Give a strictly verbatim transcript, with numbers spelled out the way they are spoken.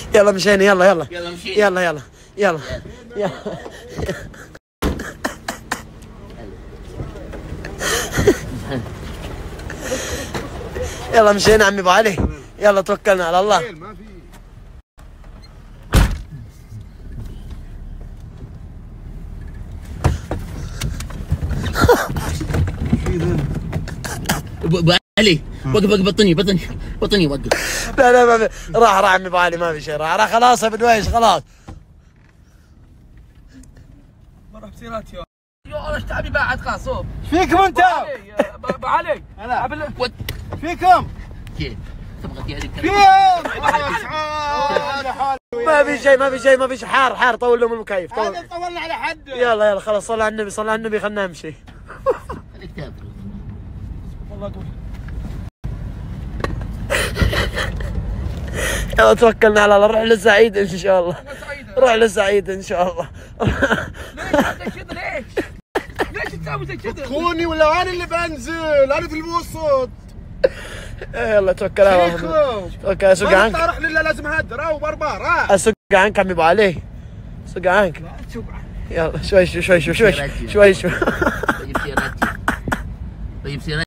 يلا مشينا يلا يلا يلا مشينا يلا يلا يلا يلا يلا مشينا عمي ابو علي. يلا توكلنا على الله. ما في ابو علي وقف وقف بطني بطني بطني وقف. لا لا ما في. راح راح عمي ابو علي ما في شيء. راح راح خلاص يا بدويش خلاص. ما راح بسيرات يا يا ايش تعبي بعد خلاص. ايش فيكم انت؟ ابو علي انا فيكم كيف تبغى تجي فيهم ما في شيء ما في شيء ما في شيء. حار حار. طول لهم المكيف. طول. هذا طولنا على حد. يلا يلا خلاص صلى على النبي صلى على النبي خلنا نمشي. خليك تاكل والله اقول يلا توكلنا على الله. روح للسعيد ان شاء الله. روح للسعيد ان شاء الله. ليش كذا ليش؟ ليش تسوي زي كذا؟ كوني ولا انا اللي بنزل؟ انا في الوسط. يلا توكل على الله. فيكم توكل اسوق عنك. ما اروح لله لازم هدر او بربار. ها اسوق عنك عمي ابو علي. اسوق عنك. يلا شوي شوي شوي شوي شوي شوي شوي. طيب سيارتي طيب سيارتي